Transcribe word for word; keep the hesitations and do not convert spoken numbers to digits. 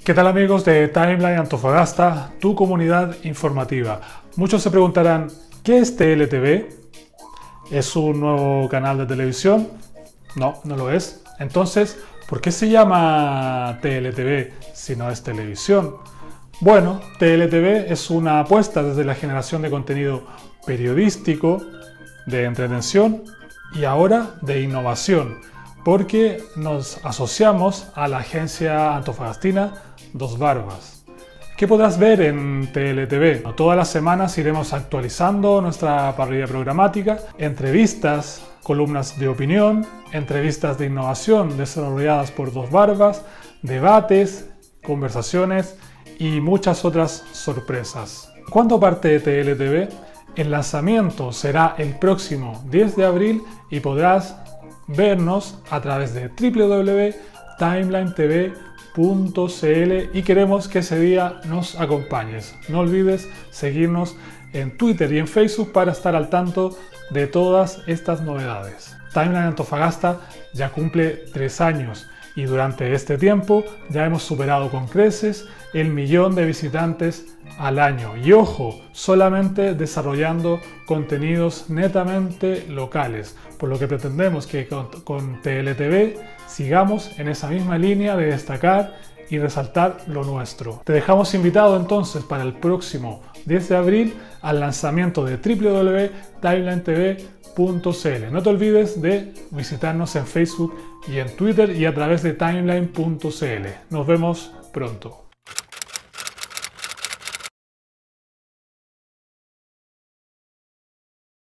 ¿Qué tal amigos de Timeline Antofagasta, tu comunidad informativa? Muchos se preguntarán, ¿qué es T L T V? ¿Es un nuevo canal de televisión? No, no lo es. Entonces, ¿por qué se llama T L T V si no es televisión? Bueno, T L T V es una apuesta desde la generación de contenido periodístico, de entretención y ahora de innovación, porque nos asociamos a la agencia antofagastina Dos Barbas. ¿Qué podrás ver en T L T V? Todas las semanas iremos actualizando nuestra parrilla programática, entrevistas, columnas de opinión, entrevistas de innovación desarrolladas por Dos Barbas, debates, conversaciones y muchas otras sorpresas. ¿Cuándo parte T L T V? El lanzamiento será el próximo diez de abril y podrás vernos a través de w w w punto timeline t v punto c l y queremos que ese día nos acompañes. No olvides seguirnos en Twitter y en Facebook para estar al tanto de todas estas novedades. Timeline Antofagasta ya cumple tres años y durante este tiempo ya hemos superado con creces el millón de visitantes al año. Y ojo, solamente desarrollando contenidos netamente locales, por lo que pretendemos que con, con T L T V sigamos en esa misma línea de destacar y resaltar lo nuestro. Te dejamos invitado entonces para el próximo diez de abril al lanzamiento de w w w punto timeline t v punto c l. No te olvides de visitarnos en Facebook y en Twitter y a través de timeline punto c l. Nos vemos pronto.